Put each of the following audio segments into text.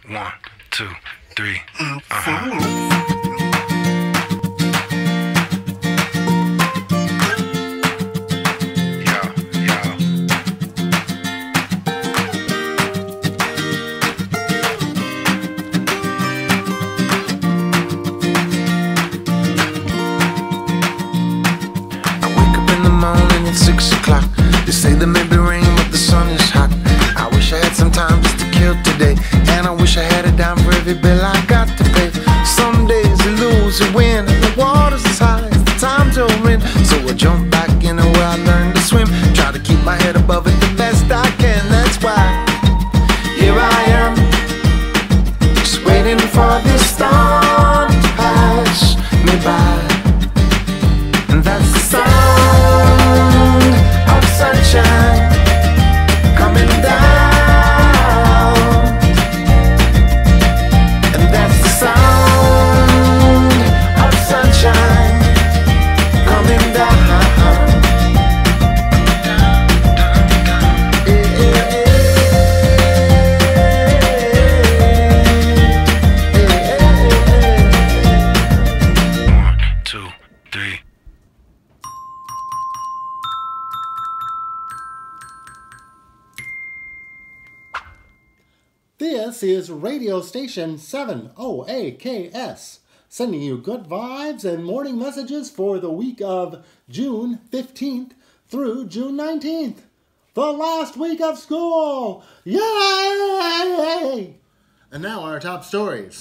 1, 2, 3. At 6 o'clock, they say that maybe rain, but the sun is hot. I wish I had some time just to kill today, and I wish I had a dime for every bill I got to pay. Some days you lose, you win, and the water's as high as the times you're in. So I jump back in where I learned to swim, try to keep my head above it the best I can. That's why here I am, just waiting for this storm to pass me by. And that's the sound of sunshine coming down. And that's the sound of sunshine coming down. One, two, three. This is radio station 70AKS, sending you good vibes and morning messages for the week of June 15th through June 19th. The last week of school! Yay! And now our top stories.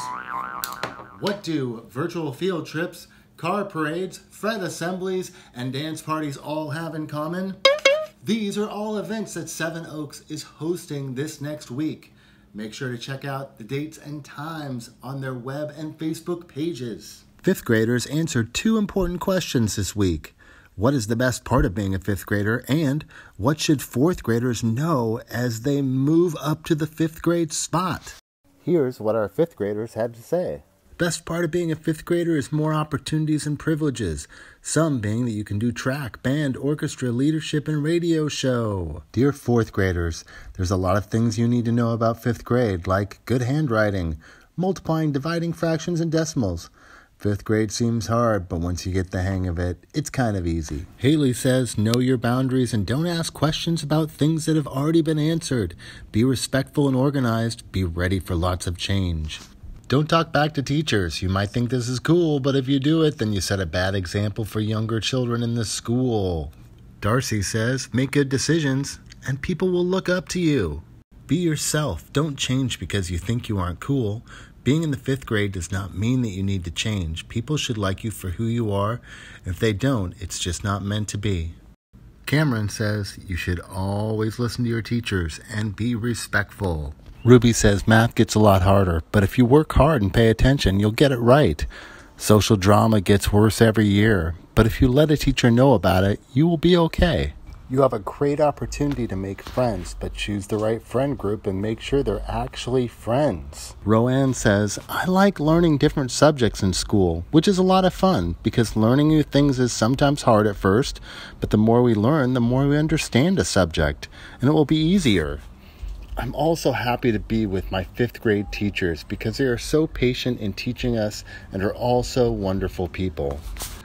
What do virtual field trips, car parades, Fred assemblies, and dance parties all have in common? These are all events that Seven Oaks is hosting this next week. Make sure to check out the dates and times on their web and Facebook pages. Fifth graders answered 2 important questions this week. What is the best part of being a fifth grader? And what should fourth graders know as they move up to the fifth grade spot? Here's what our fifth graders had to say. Best part of being a fifth grader is more opportunities and privileges, some being that you can do track, band, orchestra, leadership, and radio show. Dear fourth graders, there's a lot of things you need to know about fifth grade, like good handwriting, multiplying, dividing fractions, and decimals. Fifth grade seems hard, but once you get the hang of it, it's kind of easy. Haley says, know your boundaries and don't ask questions about things that have already been answered. Be respectful and organized. Be ready for lots of change. Don't talk back to teachers. You might think this is cool, but if you do it, then you set a bad example for younger children in the school. Darcy says, make good decisions, and people will look up to you. Be yourself. Don't change because you think you aren't cool. Being in the fifth grade does not mean that you need to change. People should like you for who you are. If they don't, it's just not meant to be. Cameron says, you should always listen to your teachers and be respectful. Ruby says math gets a lot harder, but if you work hard and pay attention, you'll get it right. Social drama gets worse every year, but if you let a teacher know about it, you will be okay. You have a great opportunity to make friends, but choose the right friend group and make sure they're actually friends. Roanne says, I like learning different subjects in school, which is a lot of fun, because learning new things is sometimes hard at first, but the more we learn, the more we understand a subject, and it will be easier. I'm also happy to be with my fifth grade teachers because they are so patient in teaching us and are also wonderful people.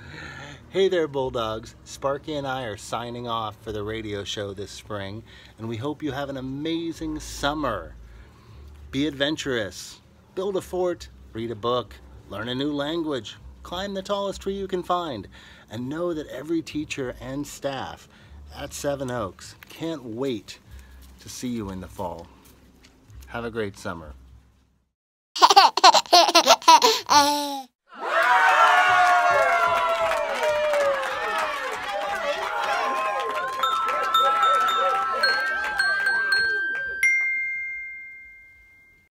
Hey there, Bulldogs. Sparky and I are signing off for the radio show this spring, and we hope you have an amazing summer. Be adventurous. Build a fort. Read a book. Learn a new language. Climb the tallest tree you can find. And know that every teacher and staff at Seven Oaks can't wait to see you in the fall. Have a great summer.